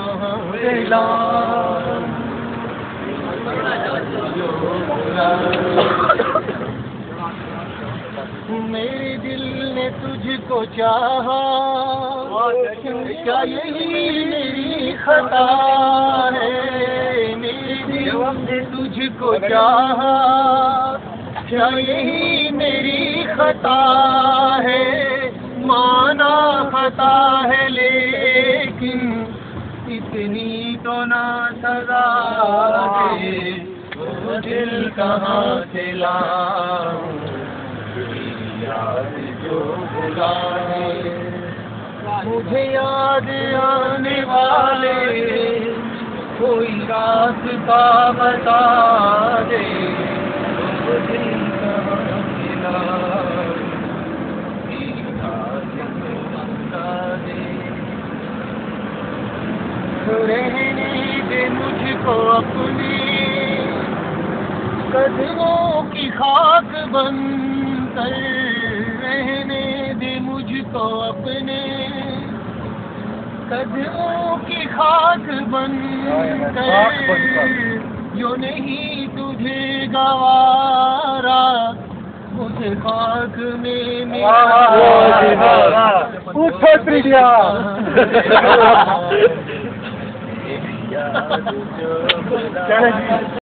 میرے دل نے تجھ کو چاہا، کیا یہی میری خطا ہے؟ میرے دل نے تجھ کو چاہا، کیا یہی میری خطا ہے؟ مانا خطا ہے لیکن اتنی تو نہ سزا دے، وہ دل کہاں سے لاؤں یاد جو بلانے، مجھے یاد آنے والے کوئی راستہ بتا دے، وہ دل کہاں سے لاؤں یاد جو بتا دے۔ رہنے دے مجھ کو اپنے قدموں کی خاک بن کر، رہنے دے مجھ کو اپنے قدموں کی خاک بن کر، جو نہیں تجھے گوارا اس خاک میں میرا